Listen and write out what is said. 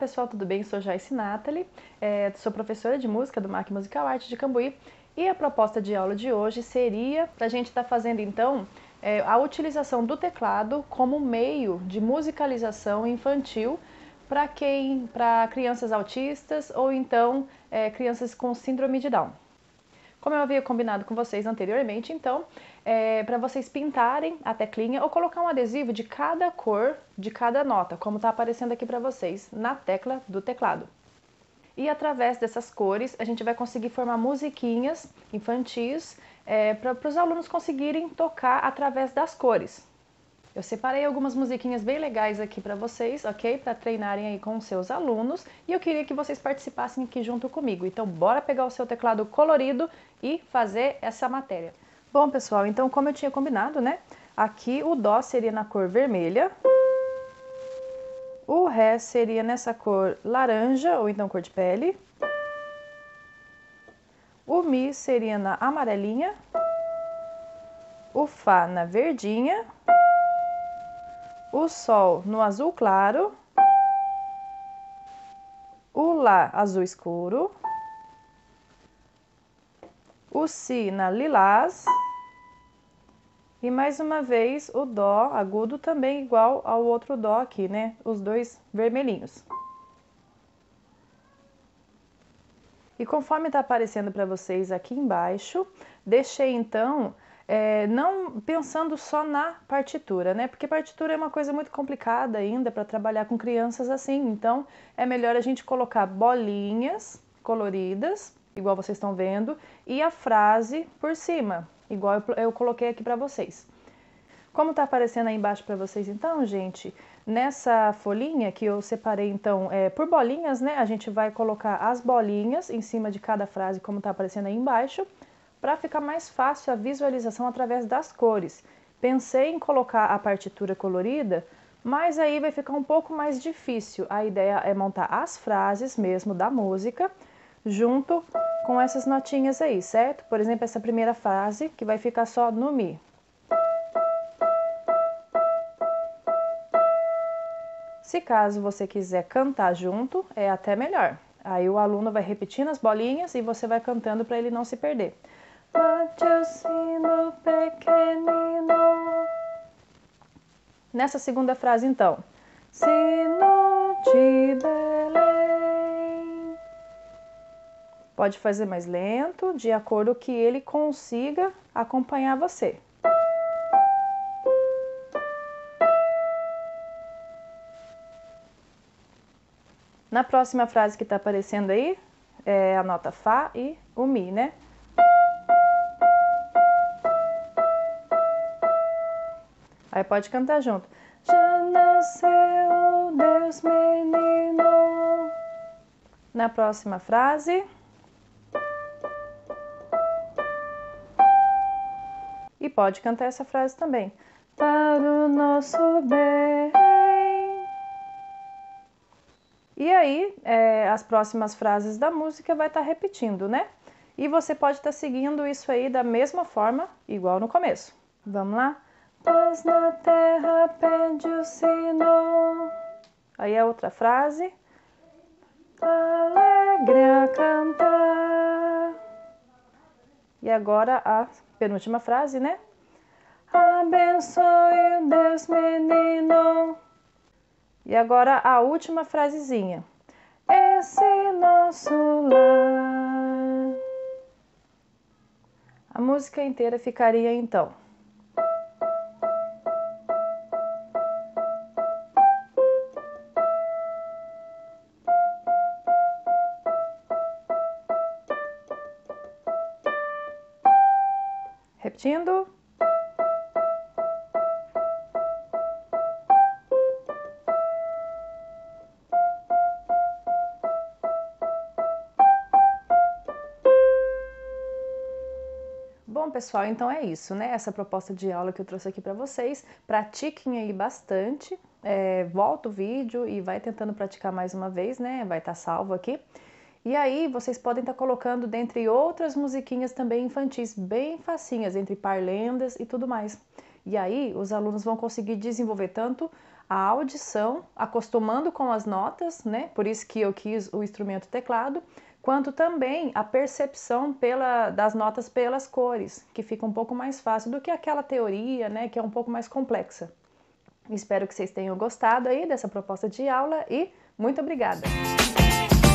pessoal, tudo bem? Sou Joyce Nathalie, sou professora de música do MAC Musical Arte de Cambuí e a proposta de aula de hoje seria para a gente estar fazendo então a utilização do teclado como meio de musicalização infantil para crianças autistas ou então crianças com síndrome de Down. Como eu havia combinado com vocês anteriormente, então, para vocês pintarem a teclinha ou colocar um adesivo de cada cor, de cada nota, como está aparecendo aqui para vocês, na tecla do teclado. E através dessas cores, a gente vai conseguir formar musiquinhas infantis para os alunos conseguirem tocar através das cores. Eu separei algumas musiquinhas bem legais aqui para vocês, ok? Para treinarem aí com os seus alunos. E eu queria que vocês participassem aqui junto comigo. Então, bora pegar o seu teclado colorido e fazer essa matéria. Bom, pessoal, então como eu tinha combinado, né? Aqui o Dó seria na cor vermelha. O Ré seria nessa cor laranja, ou então cor de pele. O Mi seria na amarelinha. O Fá na verdinha. O Sol no azul claro, o Lá azul escuro, o Si na lilás e mais uma vez o Dó agudo também igual ao outro Dó aqui, né? Os dois vermelhinhos. E conforme está aparecendo para vocês aqui embaixo, deixei então não pensando só na partitura, né? Porque partitura é uma coisa muito complicada ainda para trabalhar com crianças assim. Então, é melhor a gente colocar bolinhas coloridas, igual vocês estão vendo, e a frase por cima, igual eu coloquei aqui para vocês. Como está aparecendo aí embaixo para vocês então, gente, nessa folhinha que eu separei então por bolinhas, né? A gente vai colocar as bolinhas em cima de cada frase, como está aparecendo aí embaixo, para ficar mais fácil a visualização através das cores. Pensei em colocar a partitura colorida, mas aí vai ficar um pouco mais difícil. A ideia é montar as frases mesmo da música, junto com essas notinhas aí, certo? Por exemplo, essa primeira frase, que vai ficar só no Mi. Se caso você quiser cantar junto, é até melhor. Aí o aluno vai repetindo as bolinhas e você vai cantando para ele não se perder. Bate o sino pequenino. Nessa segunda frase, então. Sino de Belém. Pode fazer mais lento, de acordo que ele consiga acompanhar você. Na próxima frase que está aparecendo aí, é a nota Fá e o Mi, né? Aí pode cantar junto. Já nasceu Deus menino. Na próxima frase. E pode cantar essa frase também. Para o nosso bem. E aí, as próximas frases da música vai estar repetindo, né? E você pode estar seguindo isso aí da mesma forma, igual no começo. Vamos lá? Paz na terra pede o sino. Aí a outra frase. Alegre a cantar. E agora a penúltima frase, né? Abençoe o Deus menino. E agora a última frasezinha. Esse nosso lar. A música inteira ficaria então. Repetindo. Bom, pessoal, então é isso, né? Essa proposta de aula que eu trouxe aqui para vocês. Pratiquem aí bastante. Volta o vídeo e vai tentando praticar mais uma vez, né? Vai estar salvo aqui. E aí vocês podem estar colocando, dentre outras musiquinhas também infantis, bem facinhas, entre parlendas e tudo mais. E aí os alunos vão conseguir desenvolver tanto a audição, acostumando com as notas, né? Por isso que eu quis o instrumento teclado, quanto também a percepção das notas pelas cores, que fica um pouco mais fácil do que aquela teoria, né? Que é um pouco mais complexa. Espero que vocês tenham gostado aí dessa proposta de aula e muito obrigada!